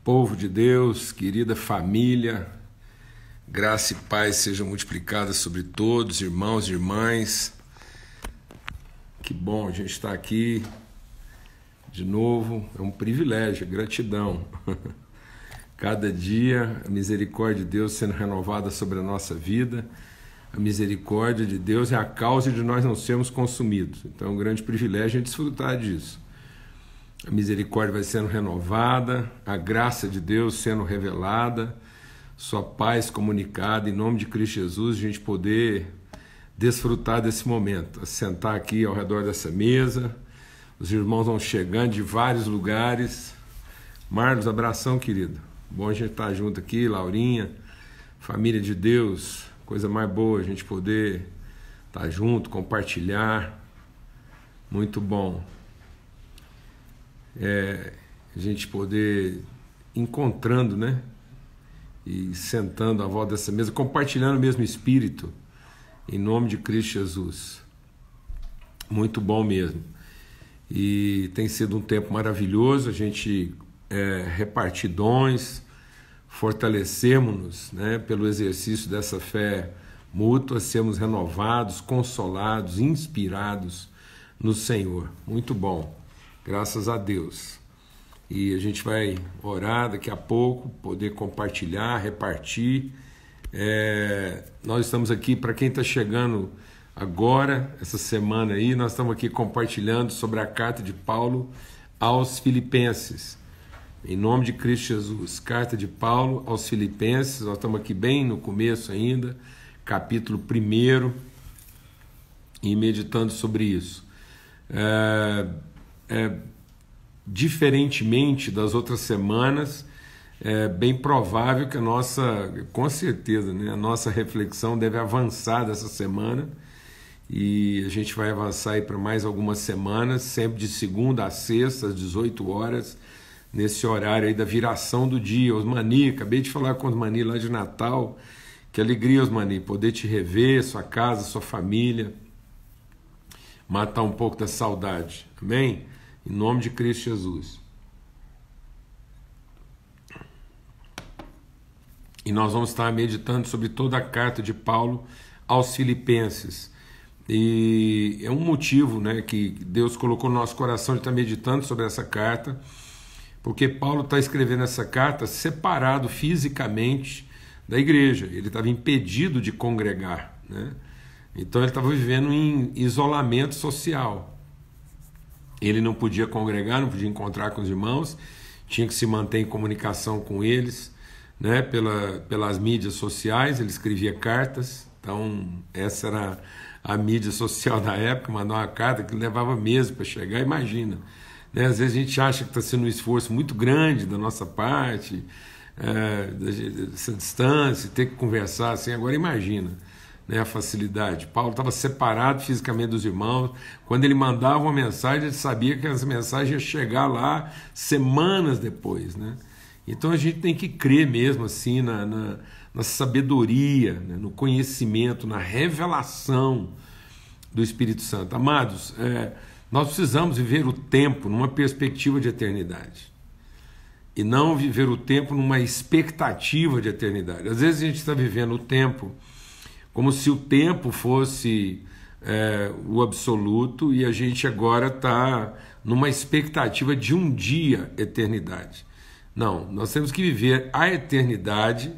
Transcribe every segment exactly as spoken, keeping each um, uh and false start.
Povo de Deus, querida família, graça e paz sejam multiplicadas sobre todos, irmãos e irmãs. Que bom a gente estar aqui de novo, é um privilégio, gratidão. Cada dia a misericórdia de Deus sendo renovada sobre a nossa vida. A misericórdia de Deus é a causa de nós não sermos consumidos. Então é um grande privilégio a gente desfrutar disso. A misericórdia vai sendo renovada, a graça de Deus sendo revelada, sua paz comunicada, em nome de Cristo Jesus, a gente poder desfrutar desse momento, sentar aqui ao redor dessa mesa, os irmãos vão chegando de vários lugares. Marlos, abração, querido. Bom a gente estar junto aqui, Laurinha, família de Deus, coisa mais boa a gente poder estar junto, compartilhar, muito bom. É, a gente poder encontrando, né? E sentando à volta dessa mesa, compartilhando o mesmo Espírito, em nome de Cristo Jesus. Muito bom mesmo. E tem sido um tempo maravilhoso, a gente é, repartir dons, fortalecemos-nos, né, pelo exercício dessa fé mútua, sermos renovados, consolados, inspirados no Senhor. Muito bom. Graças a Deus. E a gente vai orar daqui a pouco, poder compartilhar, repartir. É, nós estamos aqui, para quem está chegando agora, essa semana aí, nós estamos aqui compartilhando sobre a carta de Paulo aos Filipenses. Em nome de Cristo Jesus. Carta de Paulo aos Filipenses, nós estamos aqui bem no começo ainda, capítulo primeiro, e meditando sobre isso. É... É, diferentemente das outras semanas, é bem provável que a nossa, com certeza, né, a nossa reflexão deve avançar dessa semana, e a gente vai avançar aí para mais algumas semanas, sempre de segunda a sexta, às dezoito horas, nesse horário aí da viração do dia. Osmani, acabei de falar com o Osmani lá de Natal, que alegria, Osmani, poder te rever, sua casa, sua família, matar um pouco da saudade, amém? Em nome de Cristo Jesus. E nós vamos estar meditando sobre toda a carta de Paulo aos Filipenses. E é um motivo, né, que Deus colocou no nosso coração de estar meditando sobre essa carta, porque Paulo está escrevendo essa carta separado fisicamente da igreja. Ele estava impedido de congregar, né? Então ele estava vivendo em isolamento social. Ele não podia congregar, não podia encontrar com os irmãos, tinha que se manter em comunicação com eles, né, pela, pelas mídias sociais. Ele escrevia cartas, então essa era a mídia social da época, mandar uma carta que levava meses para chegar, imagina. Né, às vezes a gente acha que está sendo um esforço muito grande da nossa parte, é, dessa distância, ter que conversar assim, agora imagina. Né, a facilidade. Paulo estava separado fisicamente dos irmãos. Quando ele mandava uma mensagem, ele sabia que essa mensagem ia chegar lá semanas depois, né? Então a gente tem que crer mesmo assim na, na, na sabedoria, né, no conhecimento, na revelação do Espírito Santo. Amados, é, nós precisamos viver o tempo numa perspectiva de eternidade e não viver o tempo numa expectativa de eternidade. Às vezes a gente está vivendo o tempo como se o tempo fosse é, o absoluto, e a gente agora está numa expectativa de um dia eternidade. Não, nós temos que viver a eternidade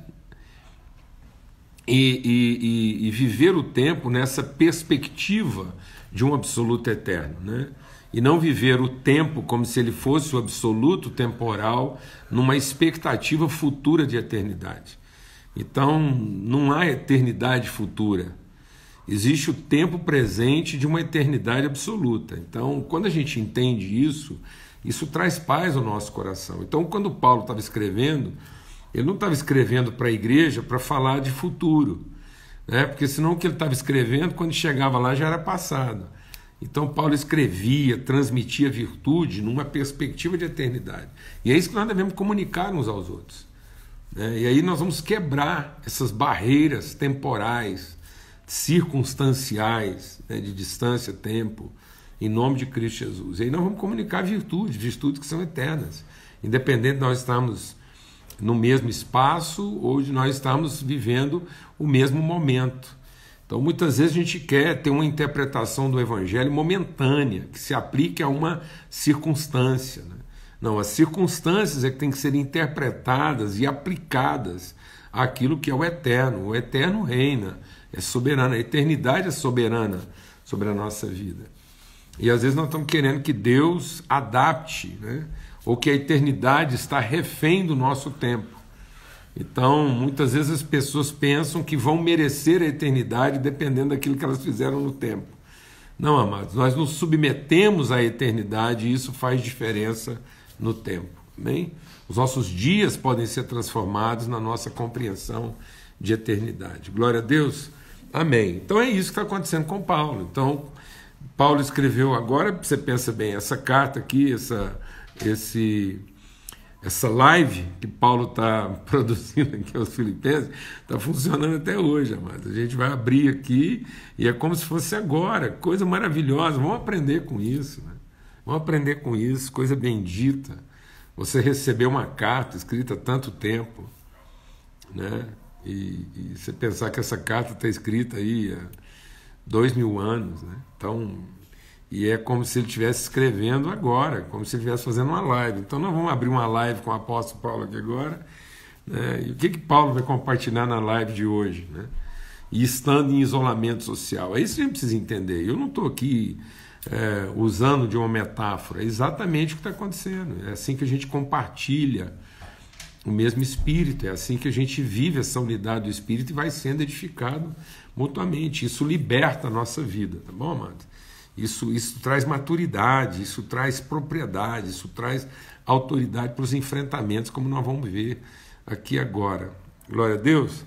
e, e, e, e viver o tempo nessa perspectiva de um absoluto eterno, né? E não viver o tempo como se ele fosse o absoluto temporal numa expectativa futura de eternidade. Então, não há eternidade futura. Existe o tempo presente de uma eternidade absoluta. Então, quando a gente entende isso, isso traz paz ao nosso coração. Então, quando Paulo estava escrevendo, ele não estava escrevendo para a igreja para falar de futuro, né? Porque senão o que ele estava escrevendo, quando chegava lá, já era passado. Então, Paulo escrevia, transmitia virtude numa perspectiva de eternidade. E é isso que nós devemos comunicar uns aos outros. E aí nós vamos quebrar essas barreiras temporais, circunstanciais, né, de distância, tempo, em nome de Cristo Jesus. E aí nós vamos comunicar virtudes, virtudes que são eternas, independente de nós estarmos no mesmo espaço, hoje nós estamos vivendo o mesmo momento. Então, muitas vezes a gente quer ter uma interpretação do Evangelho momentânea, que se aplique a uma circunstância, né? Não, as circunstâncias é que têm que ser interpretadas e aplicadas àquilo que é o eterno. O eterno reina, é soberano, a eternidade é soberana sobre a nossa vida. E às vezes nós estamos querendo que Deus adapte, né? Ou que a eternidade está refém do nosso tempo. Então, muitas vezes as pessoas pensam que vão merecer a eternidade dependendo daquilo que elas fizeram no tempo. Não, amados, nós nos submetemos à eternidade e isso faz diferença no tempo. Amém? Os nossos dias podem ser transformados na nossa compreensão de eternidade. Glória a Deus. Amém. Então é isso que está acontecendo com Paulo. Então, Paulo escreveu agora, você pensa bem, essa carta aqui, essa, esse... Essa live que Paulo está produzindo aqui aos Filipenses está funcionando até hoje, amado. A gente vai abrir aqui e é como se fosse agora, coisa maravilhosa. Vamos aprender com isso, né? Vamos aprender com isso, coisa bendita. Você recebeu uma carta escrita há tanto tempo, né? E, e você pensar que essa carta está escrita aí há dois mil anos, né? Então... E é como se ele estivesse escrevendo agora, como se ele estivesse fazendo uma live. Então nós vamos abrir uma live com o apóstolo Paulo aqui agora, né? E o que, que Paulo vai compartilhar na live de hoje, né? E estando em isolamento social. É isso que a gente precisa entender. Eu não estou aqui é, usando de uma metáfora, é exatamente o que está acontecendo. É assim que a gente compartilha o mesmo Espírito, é assim que a gente vive essa unidade do Espírito e vai sendo edificado mutuamente. Isso liberta a nossa vida, tá bom, amado? Isso, isso traz maturidade, isso traz propriedade, isso traz autoridade para os enfrentamentos, como nós vamos ver aqui agora. Glória a Deus.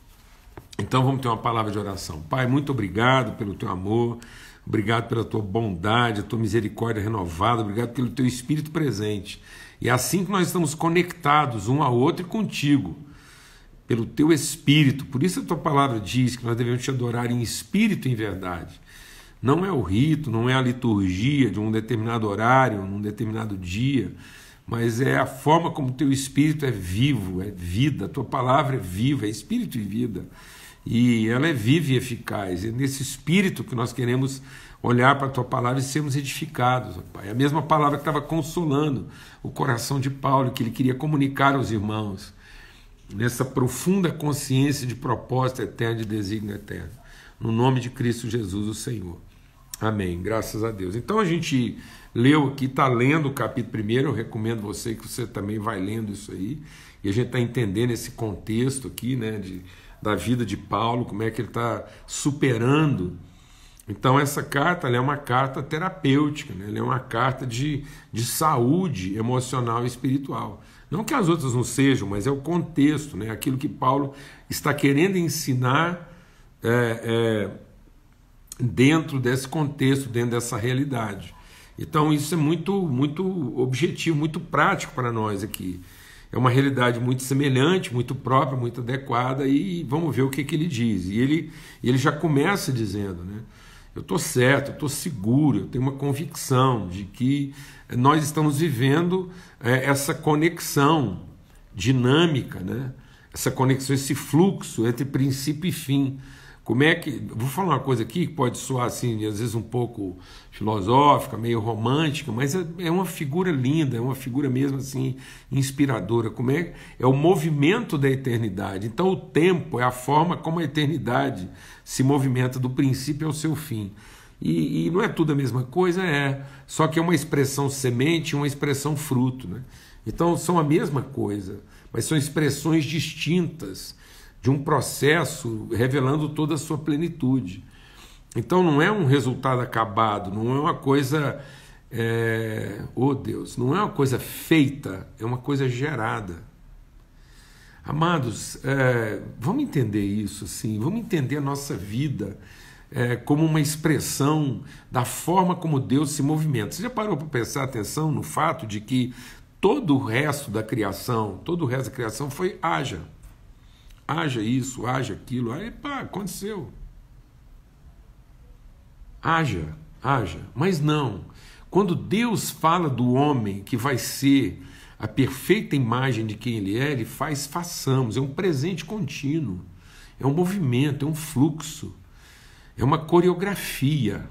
Então vamos ter uma palavra de oração. Pai, muito obrigado pelo teu amor, obrigado pela tua bondade, a tua misericórdia renovada, obrigado pelo teu Espírito presente. E é assim que nós estamos conectados um ao outro e contigo, pelo teu Espírito. Por isso a tua palavra diz que nós devemos te adorar em espírito e em verdade. Não é o rito, não é a liturgia de um determinado horário, num determinado dia, mas é a forma como o teu Espírito é vivo, é vida, a tua palavra é viva, é Espírito e vida, e ela é viva e eficaz. É nesse Espírito que nós queremos olhar para a tua palavra e sermos edificados, ó Pai. A mesma palavra que estava consolando o coração de Paulo, que ele queria comunicar aos irmãos, nessa profunda consciência de propósito eterno e desígnio eterno. No nome de Cristo Jesus, o Senhor. Amém, graças a Deus. Então a gente leu aqui, está lendo o capítulo primeiro, eu recomendo você que você também vai lendo isso aí, e a gente está entendendo esse contexto aqui, né, de, da vida de Paulo, como é que ele está superando. Então essa carta ela é uma carta terapêutica, né? Ela é uma carta de, de saúde emocional e espiritual. Não que as outras não sejam, mas é o contexto, né? Aquilo que Paulo está querendo ensinar é, é, dentro desse contexto, dentro dessa realidade. Então isso é muito, muito objetivo, muito prático para nós aqui. É uma realidade muito semelhante, muito própria, muito adequada, e vamos ver o que, que ele diz. E ele, ele já começa dizendo, né? Eu estou certo, eu estou seguro, eu tenho uma convicção de que nós estamos vivendo é, essa conexão dinâmica, né? Essa conexão, esse fluxo entre princípio e fim. Como é que... Vou falar uma coisa aqui que pode soar assim, às vezes um pouco filosófica, meio romântica, mas é, é uma figura linda, é uma figura mesmo assim inspiradora. Como é, é o movimento da eternidade. Então o tempo é a forma como a eternidade se movimenta do princípio ao seu fim. E, e não é tudo a mesma coisa, é. Só que é uma expressão semente e uma expressão fruto, né? Então são a mesma coisa, mas são expressões distintas de um processo revelando toda a sua plenitude. Então não é um resultado acabado, não é uma coisa, é... oh Deus, não é uma coisa feita, é uma coisa gerada. Amados, é... vamos entender isso, assim, vamos entender a nossa vida é, como uma expressão da forma como Deus se movimenta. Você já parou para prestar atenção no fato de que todo o resto da criação, todo o resto da criação foi haja. Haja isso, haja aquilo, aí pá, aconteceu. Haja, haja, mas não. Quando Deus fala do homem que vai ser a perfeita imagem de quem Ele é, Ele faz façamos, é um presente contínuo, é um movimento, é um fluxo, é uma coreografia,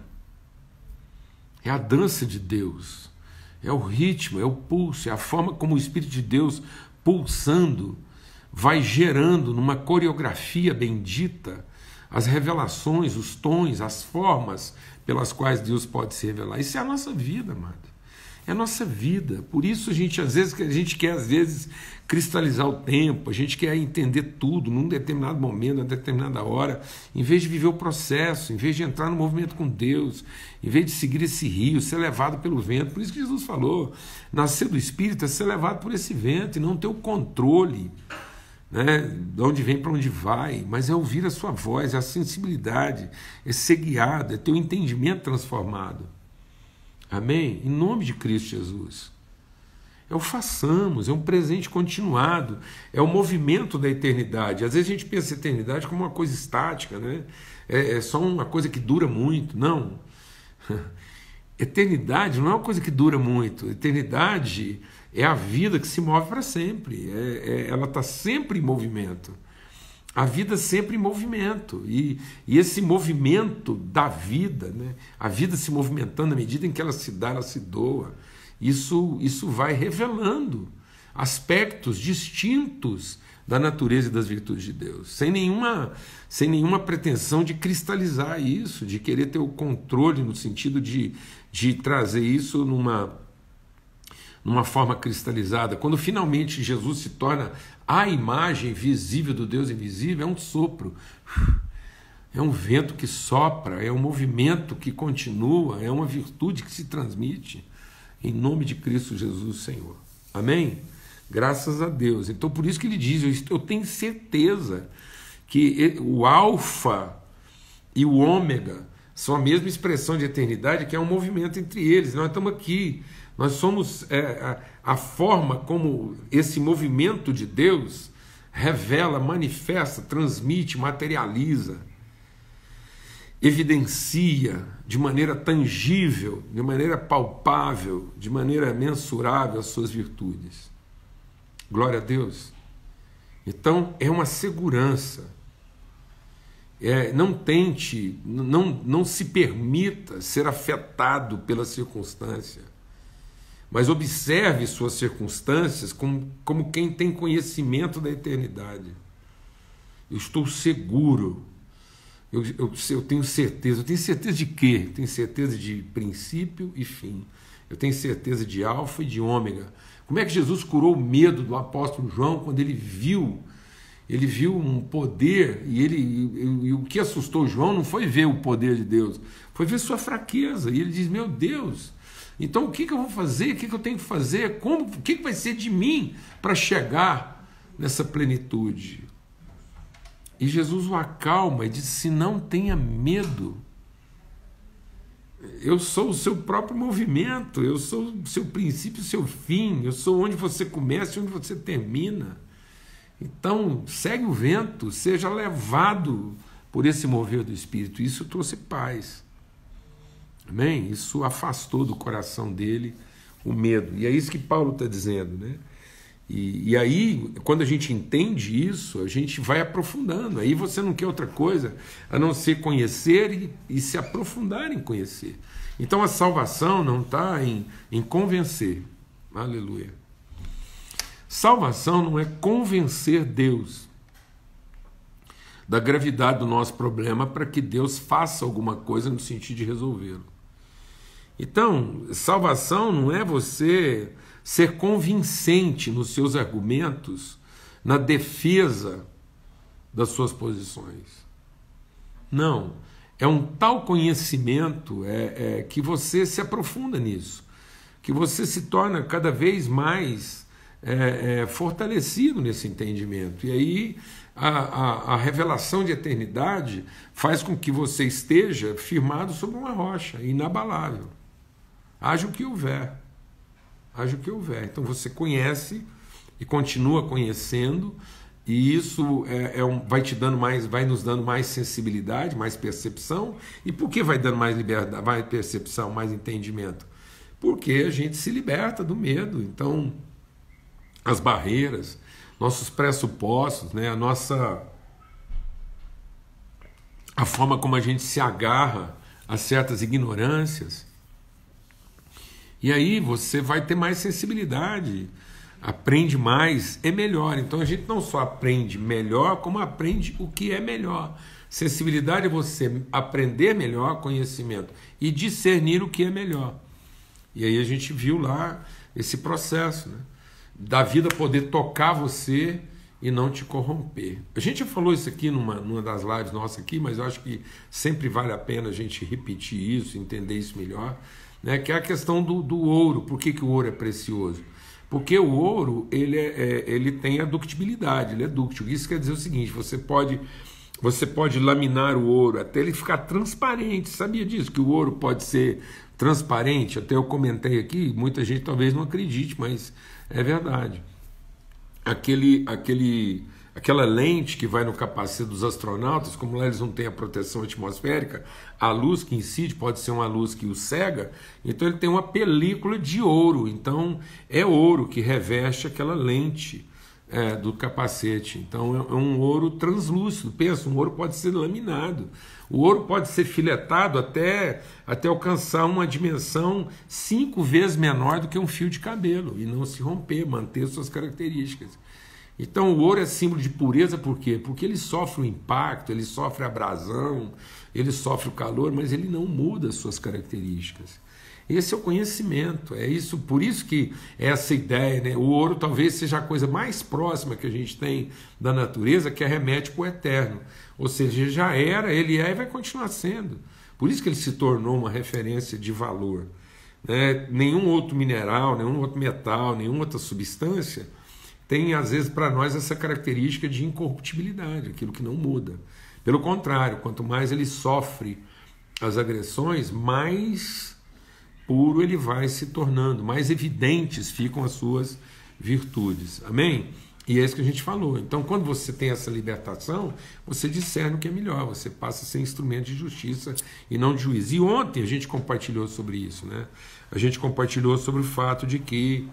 é a dança de Deus, é o ritmo, é o pulso, é a forma como o Espírito de Deus pulsando vai gerando numa coreografia bendita as revelações, os tons, as formas pelas quais Deus pode se revelar. Isso é a nossa vida, amado. É a nossa vida. Por isso a gente às vezes a gente quer às vezes cristalizar o tempo, a gente quer entender tudo num determinado momento, numa determinada hora, em vez de viver o processo, em vez de entrar no movimento com Deus, em vez de seguir esse rio, ser levado pelo vento. Por isso que Jesus falou, nascer do Espírito é ser levado por esse vento e não ter o controle, né, de onde vem para onde vai, mas é ouvir a sua voz, é a sensibilidade, é ser guiado, é ter o entendimento transformado. Amém? Em nome de Cristo Jesus. É o façamos, é um presente continuado, é o movimento da eternidade. Às vezes a gente pensa a eternidade como uma coisa estática, né? É, é só uma coisa que dura muito. Não. Eternidade não é uma coisa que dura muito. Eternidade é a vida que se move para sempre. É, é, ela está sempre em movimento. A vida sempre em movimento. E, e esse movimento da vida, né? A vida se movimentando à medida em que ela se dá, ela se doa. Isso, isso vai revelando aspectos distintos da natureza e das virtudes de Deus, sem nenhuma, sem nenhuma pretensão de cristalizar isso, de querer ter o controle no sentido de, de trazer isso numa, numa forma cristalizada. Quando finalmente Jesus se torna a imagem visível do Deus invisível, é um sopro, é um vento que sopra, é um movimento que continua, é uma virtude que se transmite, em nome de Cristo Jesus, Senhor. Amém? Graças a Deus. Então, por isso que ele diz, eu tenho certeza que o alfa e o ômega são a mesma expressão de eternidade, que é um movimento entre eles. Nós estamos aqui, nós somos é, a, a forma como esse movimento de Deus revela, manifesta, transmite, materializa, evidencia de maneira tangível, de maneira palpável, de maneira mensurável as suas virtudes. Glória a Deus. Então, é uma segurança. É, não tente, não, não se permita ser afetado pela circunstância, mas observe suas circunstâncias como, como quem tem conhecimento da eternidade. Eu estou seguro. Eu, eu, eu tenho certeza. Eu tenho certeza de quê? Eu tenho certeza de princípio e fim. Eu tenho certeza de alfa e de ômega. Como é que Jesus curou o medo do apóstolo João quando ele viu, ele viu um poder, e, ele, e, e o que assustou João não foi ver o poder de Deus, foi ver sua fraqueza. E ele diz, meu Deus, então o que, que eu vou fazer? O que, que eu tenho que fazer? Como, o que, que vai ser de mim para chegar nessa plenitude? E Jesus o acalma e diz, não tenha medo. Eu sou o seu próprio movimento, eu sou o seu princípio e o seu fim, eu sou onde você começa e onde você termina. Então, segue o vento, seja levado por esse mover do Espírito. Isso trouxe paz. Amém? Isso afastou do coração dele o medo. E é isso que Paulo está dizendo, né? E, e aí, quando a gente entende isso, a gente vai aprofundando. Aí você não quer outra coisa a não ser conhecer e, e se aprofundar em conhecer. Então a salvação não está em, em convencer. Aleluia. Salvação não é convencer Deus da gravidade do nosso problema para que Deus faça alguma coisa no sentido de resolvê-lo. Então, salvação não é você ser convincente nos seus argumentos, na defesa das suas posições. Não. É um tal conhecimento é, é, que você se aprofunda nisso, que você se torna cada vez mais é, é, fortalecido nesse entendimento. E aí a, a, a revelação de eternidade faz com que você esteja firmado sobre uma rocha, inabalável. Haja o que houver. Haja o que houver. Então você conhece e continua conhecendo, e isso é, é um, vai te dando mais, vai nos dando mais sensibilidade, mais percepção. E por que vai dando mais liberdade, mais percepção, mais entendimento? Porque a gente se liberta do medo. Então as barreiras, nossos pressupostos, né? A nossa a forma como a gente se agarra a certas ignorâncias. E aí você vai ter mais sensibilidade, aprende mais, é melhor. Então a gente não só aprende melhor, como aprende o que é melhor. Sensibilidade é você aprender melhor conhecimento e discernir o que é melhor. E aí a gente viu lá esse processo, né? Da vida poder tocar você e não te corromper. A gente já falou isso aqui numa, numa das lives nossas aqui, mas eu acho que sempre vale a pena a gente repetir isso, entender isso melhor, né? Que é a questão do, do ouro. Por que, que o ouro é precioso? Porque o ouro ele, é, é, ele tem a ductibilidade, ele é dúctil. Isso quer dizer o seguinte, você pode, você pode laminar o ouro até ele ficar transparente. Sabia disso? Que o ouro pode ser transparente? Até eu comentei aqui, muita gente talvez não acredite, mas é verdade. Aquele, aquele, aquela lente que vai no capacete dos astronautas, como lá eles não têm a proteção atmosférica, a luz que incide pode ser uma luz que o cega, então ele tem uma película de ouro, então é ouro que reveste aquela lente é, do capacete, então é um ouro translúcido. Pensa, um ouro pode ser laminado, o ouro pode ser filetado até, até alcançar uma dimensão cinco vezes menor do que um fio de cabelo e não se romper, manter suas características. Então o ouro é símbolo de pureza, por quê? Porque ele sofre o impacto, ele sofre a abrasão, ele sofre o calor, mas ele não muda as suas características. Esse é o conhecimento, é isso, por isso que essa ideia, né? O ouro talvez seja a coisa mais próxima que a gente tem da natureza, que remete para o eterno. Ou seja, já era, ele é e vai continuar sendo. Por isso que ele se tornou uma referência de valor. Né? Nenhum outro mineral, nenhum outro metal, nenhuma outra substância tem, às vezes, para nós essa característica de incorruptibilidade, aquilo que não muda. Pelo contrário, quanto mais ele sofre as agressões, mais puro ele vai se tornando, mais evidentes ficam as suas virtudes. Amém? E é isso que a gente falou. Então, quando você tem essa libertação, você discerne o que é melhor, você passa a ser instrumento de justiça e não de juízo. E ontem a gente compartilhou sobre isso, né? A gente compartilhou sobre o fato de que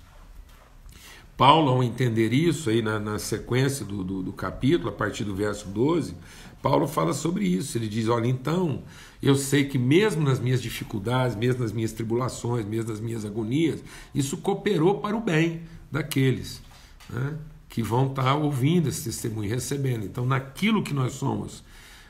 Paulo, ao entender isso, aí na, na sequência do, do, do capítulo, a partir do verso doze, Paulo fala sobre isso. Ele diz, olha, então, eu sei que mesmo nas minhas dificuldades, mesmo nas minhas tribulações, mesmo nas minhas agonias, isso cooperou para o bem daqueles, né, que vão estar ouvindo esse testemunho, recebendo. Então, naquilo que nós somos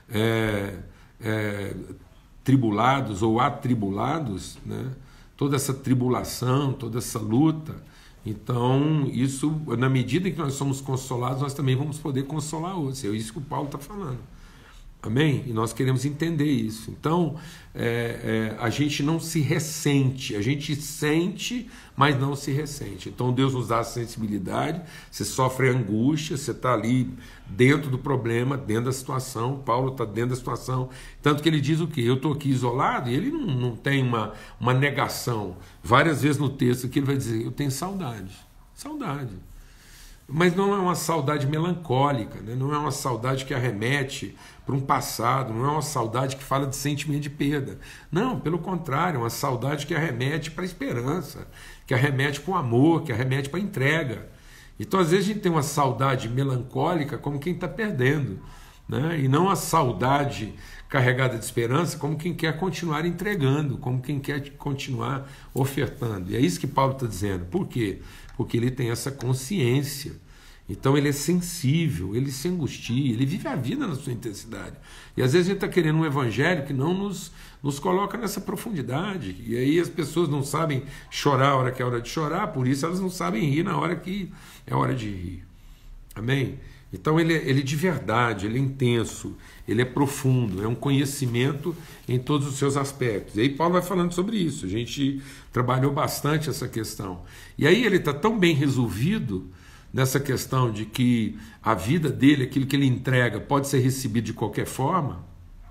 é, é, tribulados ou atribulados, né, toda essa tribulação, toda essa luta, então, isso, na medida em que nós somos consolados, nós também vamos poder consolar outros. É isso que o Paulo está falando. Amém? E nós queremos entender isso. Então, é, é, a gente não se ressente, a gente sente, mas não se ressente. Então, Deus nos dá a sensibilidade, você sofre angústia, você está ali dentro do problema, dentro da situação. Paulo está dentro da situação. Tanto que ele diz o quê? Eu estou aqui isolado, e ele não, não tem uma, uma negação. Várias vezes no texto aqui ele vai dizer, eu tenho saudade. Saudade. Mas não é uma saudade melancólica, né? Não é uma saudade que arremete para um passado, não é uma saudade que fala de sentimento de perda. Não, pelo contrário, é uma saudade que arremete para a esperança, que arremete para o amor, que arremete para a entrega. Então, às vezes, a gente tem uma saudade melancólica como quem está perdendo, né? E não a saudade carregada de esperança como quem quer continuar entregando, como quem quer continuar ofertando. E é isso que Paulo está dizendo. Por quê? Porque ele tem essa consciência. Então ele é sensível, ele se angustia, ele vive a vida na sua intensidade. E às vezes a gente está querendo um evangelho que não nos, nos coloca nessa profundidade. E aí as pessoas não sabem chorar a hora que é hora de chorar, por isso elas não sabem rir na hora que é hora de rir. Amém? Então ele, ele de verdade, ele é intenso, ele é profundo, é um conhecimento em todos os seus aspectos. E aí Paulo vai falando sobre isso, a gente trabalhou bastante essa questão. E aí ele está tão bem resolvido nessa questão de que a vida dele, aquilo que ele entrega, pode ser recebido de qualquer forma,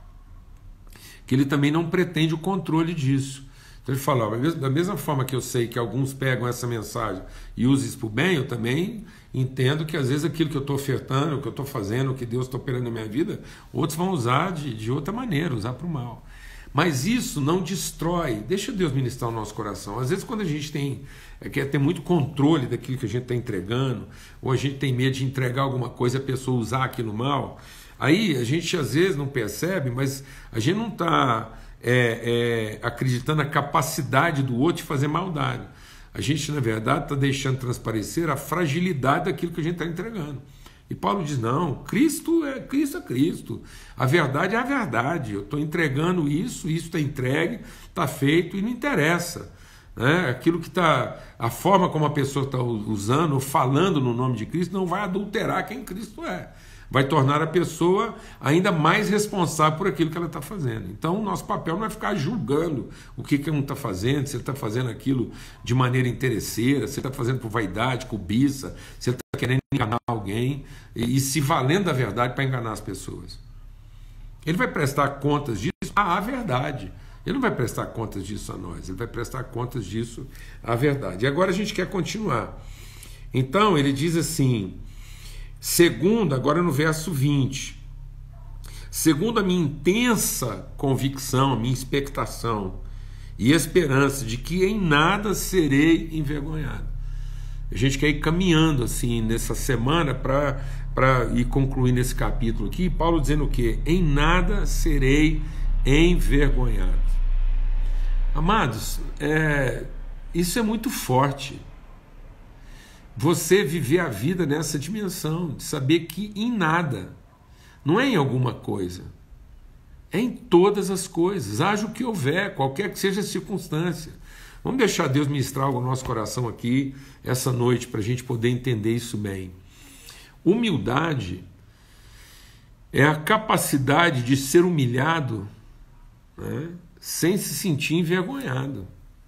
que ele também não pretende o controle disso. Então ele fala, ó, da mesma forma que eu sei que alguns pegam essa mensagem e usam isso para o bem, eu também entendo que às vezes aquilo que eu estou ofertando, o que eu estou fazendo, o que Deus está operando na minha vida, outros vão usar de, de outra maneira, usar para o mal. Mas isso não destrói. Deixa Deus ministrar o nosso coração. Às vezes, quando a gente tem, é, quer ter muito controle daquilo que a gente está entregando, ou a gente tem medo de entregar alguma coisa e a pessoa usar aquilo mal, aí a gente às vezes não percebe, mas a gente não está é, é, acreditando na capacidade do outro de fazer maldade. A gente, na verdade, está deixando transparecer a fragilidade daquilo que a gente está entregando. E Paulo diz, não, Cristo é Cristo, é Cristo. A verdade é a verdade. Eu estou entregando isso, isso está entregue, está feito e não interessa. Né? Aquilo que está, a forma como a pessoa está usando ou falando no nome de Cristo não vai adulterar quem Cristo é. Vai tornar a pessoa ainda mais responsável por aquilo que ela está fazendo. Então, o nosso papel não é ficar julgando o que, que um está fazendo, se ele está fazendo aquilo de maneira interesseira, se ele está fazendo por vaidade, cobiça, se ele está querendo enganar alguém e, e se valendo da verdade para enganar as pessoas. Ele vai prestar contas disso à verdade. Ele não vai prestar contas disso a nós, ele vai prestar contas disso à verdade. E agora a gente quer continuar. Então, ele diz assim... Segundo, agora no verso vinte, segundo a minha intensa convicção, a minha expectação e esperança de que em nada serei envergonhado. A gente quer ir caminhando assim nessa semana para ir concluindo esse capítulo aqui, Paulo dizendo o quê? Em nada serei envergonhado. Amados, é, isso é muito forte. Você viver a vida nessa dimensão, de saber que em nada, não é em alguma coisa, é em todas as coisas, haja o que houver, qualquer que seja a circunstância. Vamos deixar Deus ministrar algo no nosso coração aqui, essa noite, para a gente poder entender isso bem. Humildade é a capacidade de ser humilhado, né, sem se sentir envergonhado.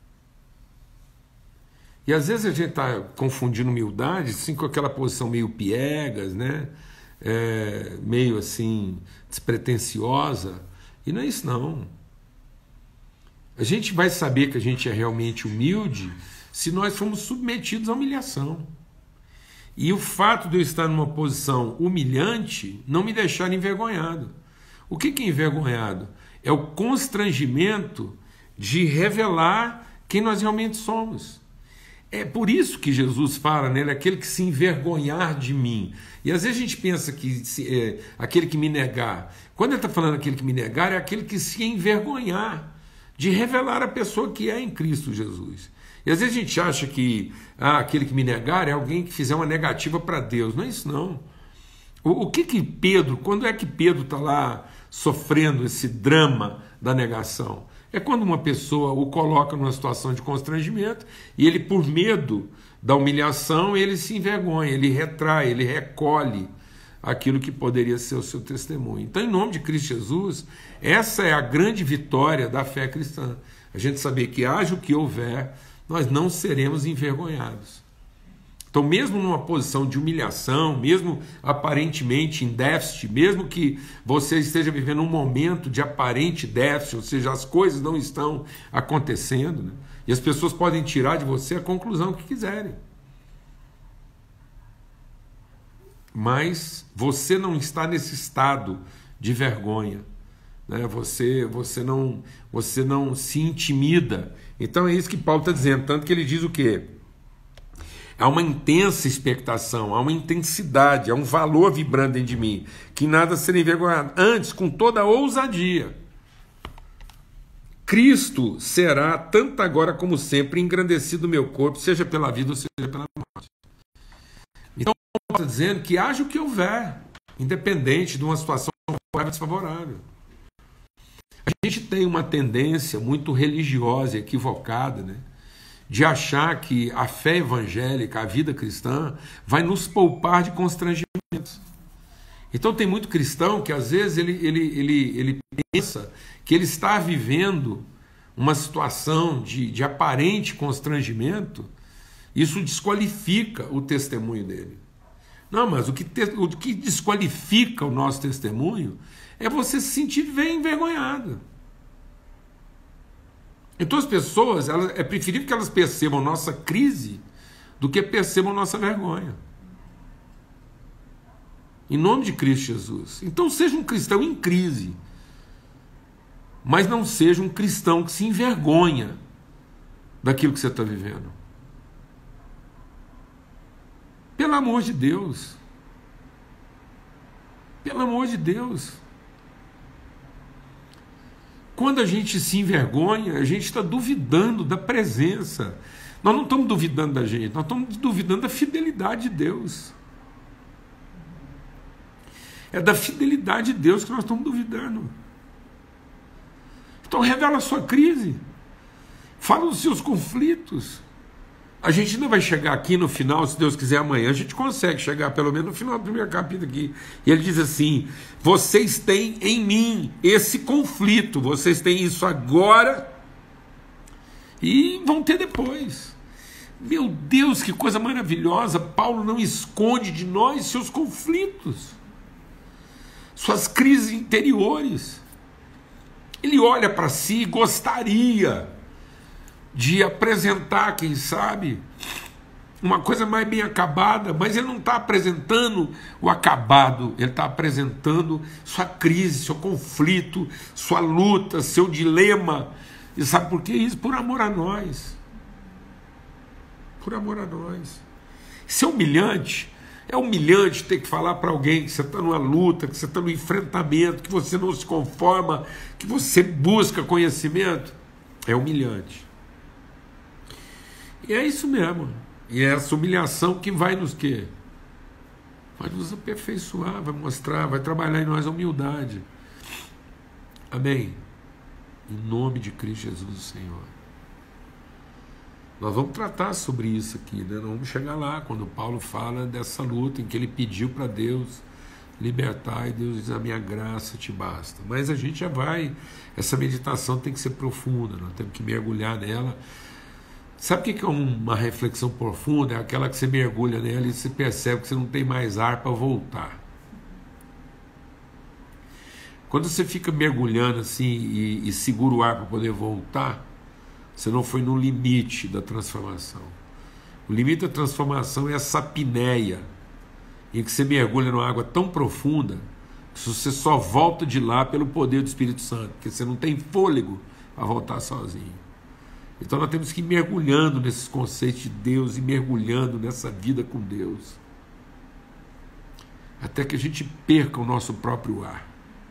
E às vezes a gente está confundindo humildade assim, com aquela posição meio piegas, né? É, meio assim, despretensiosa. E não é isso não. A gente vai saber que a gente é realmente humilde se nós formos submetidos à humilhação. E o fato de eu estar numa posição humilhante não me deixar envergonhado. O que é envergonhado? É o constrangimento de revelar quem nós realmente somos. É por isso que Jesus fala, né, aquele que se envergonhar de mim. E às vezes a gente pensa que se, é, aquele que me negar. Quando ele está falando aquele que me negar, é aquele que se envergonhar de revelar a pessoa que é em Cristo Jesus. E às vezes a gente acha que ah, aquele que me negar é alguém que fizer uma negativa para Deus. Não é isso não. O, o que que Pedro, quando é que Pedro está lá sofrendo esse drama da negação? É quando uma pessoa o coloca numa situação de constrangimento e ele, por medo da humilhação, ele se envergonha, ele retrai, ele recolhe aquilo que poderia ser o seu testemunho. Então, em nome de Cristo Jesus, essa é a grande vitória da fé cristã. A gente saber que haja o que houver, nós não seremos envergonhados. Então, mesmo numa posição de humilhação, mesmo aparentemente em déficit, mesmo que você esteja vivendo um momento de aparente déficit, ou seja, as coisas não estão acontecendo, né? E as pessoas podem tirar de você a conclusão que quiserem. Mas você não está nesse estado de vergonha, né? Você, você, não, você não se intimida. Então é isso que Paulo está dizendo, tanto que ele diz o quê? Há uma intensa expectação, há uma intensidade, há um valor vibrando dentro de mim, que nada será envergonhado. Antes, com toda a ousadia, Cristo será, tanto agora como sempre, engrandecido o meu corpo, seja pela vida ou seja pela morte. Então, está dizendo que haja o que houver, independente de uma situação desfavorável. A gente tem uma tendência muito religiosa e equivocada, né, de achar que a fé evangélica, a vida cristã, vai nos poupar de constrangimentos. Então tem muito cristão que às vezes ele, ele, ele, ele pensa que ele está vivendo uma situação de, de aparente constrangimento, isso desqualifica o testemunho dele. Não, mas o que, te, o que desqualifica o nosso testemunho é você se sentir envergonhado. Então as pessoas, elas, é preferível que elas percebam nossa crise do que percebam nossa vergonha. Em nome de Cristo Jesus. Então seja um cristão em crise. mas não seja um cristão que se envergonha daquilo que você está vivendo. Pelo amor de Deus. Pelo amor de Deus. Quando a gente se envergonha, a gente está duvidando da presença. Nós não estamos duvidando da gente, nós estamos duvidando da fidelidade de Deus. É da fidelidade de Deus que nós estamos duvidando. Então revela a sua crise. Fala dos seus conflitos. A gente ainda vai chegar aqui no final, se Deus quiser amanhã, a gente consegue chegar pelo menos no final do primeiro capítulo aqui. E ele diz assim: vocês têm em mim esse conflito, vocês têm isso agora e vão ter depois. Meu Deus, que coisa maravilhosa! Paulo não esconde de nós seus conflitos, suas crises interiores. Ele olha para si e gostaria de apresentar, quem sabe, uma coisa mais bem acabada, mas ele não está apresentando o acabado, ele está apresentando sua crise, seu conflito, sua luta, seu dilema. E sabe por que isso? Por amor a nós. Por amor a nós. Isso é humilhante. É humilhante ter que falar para alguém que você está numa luta, que você está no enfrentamento, que você não se conforma, que você busca conhecimento. É humilhante. E é isso mesmo. E é essa humilhação que vai nos quê? Vai nos aperfeiçoar, vai mostrar, vai trabalhar em nós a humildade. Amém? Em nome de Cristo Jesus, o Senhor. Nós vamos tratar sobre isso aqui, né? Nós vamos chegar lá, quando Paulo fala dessa luta em que ele pediu para Deus libertar, e Deus diz: a minha graça te basta. Mas a gente já vai, essa meditação tem que ser profunda, nós temos que mergulhar nela. Sabe o que é uma reflexão profunda? É aquela que você mergulha nela e você percebe que você não tem mais ar para voltar. Quando você fica mergulhando assim e, e segura o ar para poder voltar, você não foi no limite da transformação. O limite da transformação é essa apneia, em que você mergulha numa água tão profunda que você só volta de lá pelo poder do Espírito Santo, porque você não tem fôlego para voltar sozinho. Então nós temos que ir mergulhando nesses conceitos de Deus e mergulhando nessa vida com Deus, até que a gente perca o nosso próprio ar,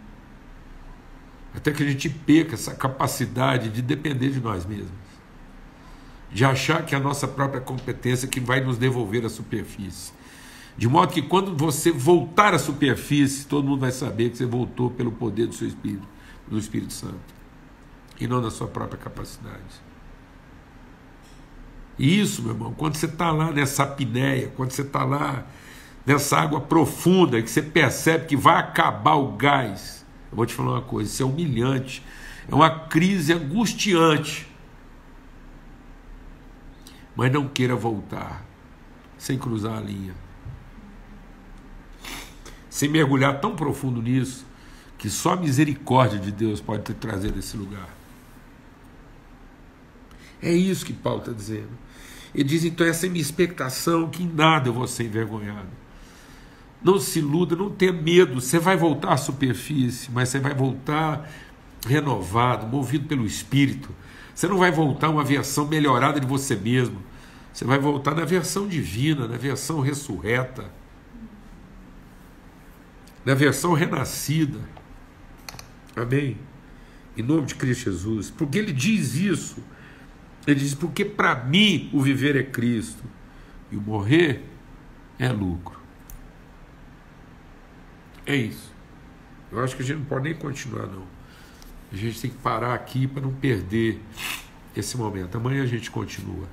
até que a gente perca essa capacidade de depender de nós mesmos, de achar que é a nossa própria competência que vai nos devolver à superfície, de modo que quando você voltar à superfície, todo mundo vai saber que você voltou pelo poder do seu Espírito, do Espírito Santo, e não da sua própria capacidade. E isso, meu irmão, quando você está lá nessa apneia, quando você está lá nessa água profunda, que você percebe que vai acabar o gás, eu vou te falar uma coisa, isso é humilhante, é uma crise angustiante. Mas não queira voltar sem cruzar a linha, sem mergulhar tão profundo nisso, que só a misericórdia de Deus pode te trazer desse lugar. É isso que Paulo está dizendo. Ele diz: então essa é a minha expectação, que em nada eu vou ser envergonhado. Não se iluda, não tenha medo, você vai voltar à superfície, mas você vai voltar renovado, movido pelo Espírito. Você não vai voltar uma versão melhorada de você mesmo, você vai voltar na versão divina, na versão ressurreta, na versão renascida. Amém? Em nome de Cristo Jesus. Porque ele diz isso. Ele diz: porque para mim o viver é Cristo e o morrer é lucro. É isso. Eu acho que a gente não pode nem continuar, não. A gente tem que parar aqui para não perder esse momento. Amanhã a gente continua.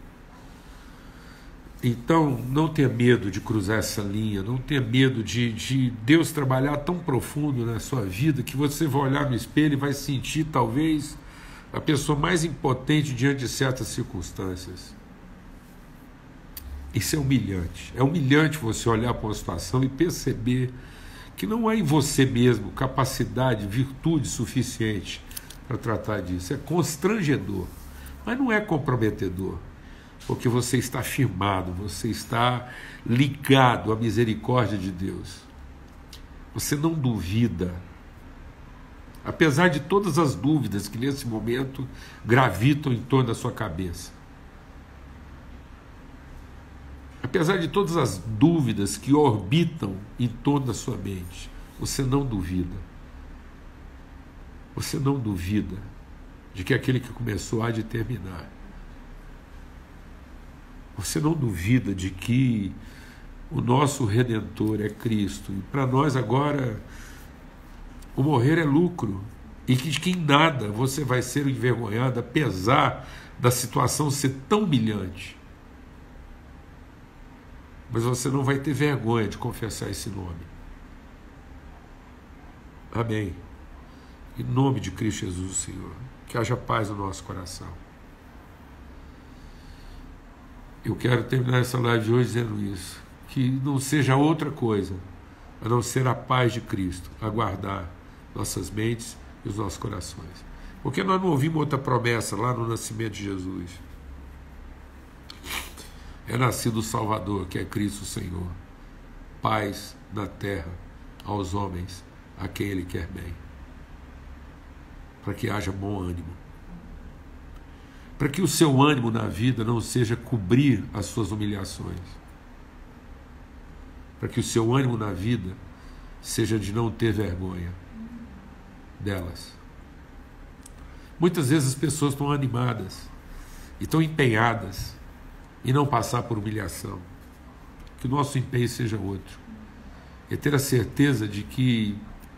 Então, não tenha medo de cruzar essa linha, não tenha medo de, de Deus trabalhar tão profundo na sua vida que você vai olhar no espelho e vai sentir, talvez, a pessoa mais impotente diante de certas circunstâncias. Isso é humilhante. É humilhante você olhar para uma situação e perceber que não há em você mesmo capacidade, virtude suficiente para tratar disso. É constrangedor, mas não é comprometedor, porque você está firmado, você está ligado à misericórdia de Deus. Você não duvida apesar de todas as dúvidas que nesse momento gravitam em torno da sua cabeça, apesar de todas as dúvidas que orbitam em torno da sua mente, você não duvida. Você não duvida de que aquele que começou há de terminar. Você não duvida de que o nosso Redentor é Cristo. E para nós agora, o morrer é lucro. E que de que em nada você vai ser envergonhado, apesar da situação ser tão humilhante. Mas você não vai ter vergonha de confessar esse nome. Amém. Em nome de Cristo Jesus, Senhor. Que haja paz no nosso coração. Eu quero terminar essa live de hoje dizendo isso. Que não seja outra coisa a não ser a paz de Cristo a guardar nossas mentes e os nossos corações. Porque nós não ouvimos outra promessa lá no nascimento de Jesus. É nascido o Salvador, que é Cristo Senhor. Paz na terra aos homens a quem Ele quer bem. Para que haja bom ânimo. Para que o seu ânimo na vida não seja cobrir as suas humilhações. Para que o seu ânimo na vida seja de não ter vergonha delas. Muitas vezes as pessoas estão animadas e estão empenhadas em não passar por humilhação. Que o nosso empenho seja outro. É ter a certeza de que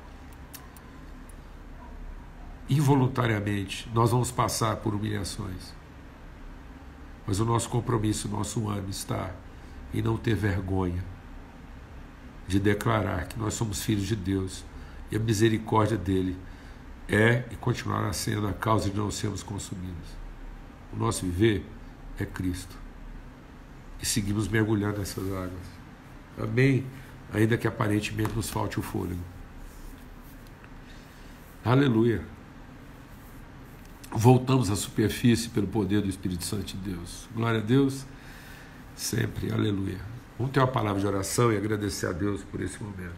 involuntariamente nós vamos passar por humilhações. Mas o nosso compromisso, o nosso ânimo está em não ter vergonha de declarar que nós somos filhos de Deus e a misericórdia dele é e continuará sendo a causa de não sermos consumidos. O nosso viver é Cristo. E seguimos mergulhando nessas águas. Amém? Ainda que aparentemente nos falte o fôlego. Aleluia. Voltamos à superfície pelo poder do Espírito Santo de Deus. Glória a Deus. Sempre. Aleluia. Vamos ter uma palavra de oração e agradecer a Deus por esse momento.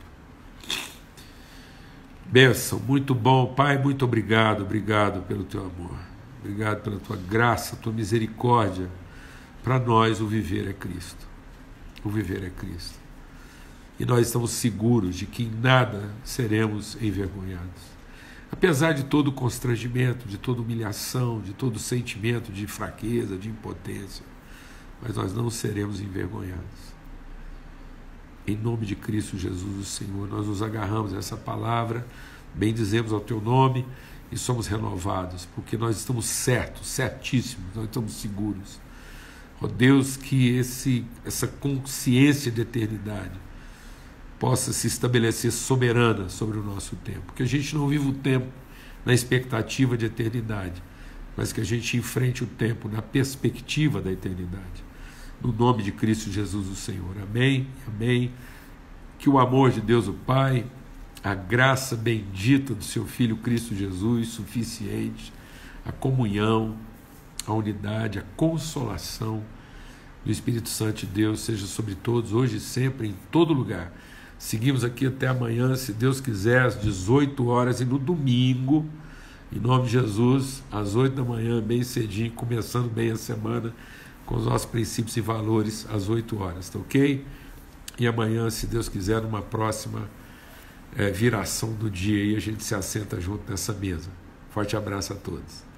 Bênção. Muito bom. Pai, muito obrigado. Obrigado pelo teu amor. Obrigado pela tua graça, tua misericórdia. Para nós o viver é Cristo. O viver é Cristo. E nós estamos seguros de que em nada seremos envergonhados. Apesar de todo o constrangimento, de toda humilhação, de todo sentimento de fraqueza, de impotência, mas nós não seremos envergonhados. Em nome de Cristo Jesus, o Senhor, nós nos agarramos a essa palavra, bendizemos ao teu nome e somos renovados, porque nós estamos certos, certíssimos, nós estamos seguros. Ó Deus, que esse, essa consciência de eternidade possa se estabelecer soberana sobre o nosso tempo. Que a gente não viva o tempo na expectativa de eternidade, mas que a gente enfrente o tempo na perspectiva da eternidade. No nome de Cristo Jesus, o Senhor. Amém, amém. Que o amor de Deus, o Pai, a graça bendita do seu Filho Cristo Jesus, suficiente, a comunhão, a unidade, a consolação do Espírito Santo de Deus seja sobre todos, hoje e sempre, em todo lugar. Seguimos aqui até amanhã, se Deus quiser, às dezoito horas e no domingo, em nome de Jesus, às oito da manhã, bem cedinho, começando bem a semana, com os nossos princípios e valores, às oito horas, tá ok? E amanhã, se Deus quiser, numa próxima é, viração do dia, aí a gente se assenta junto nessa mesa. Forte abraço a todos.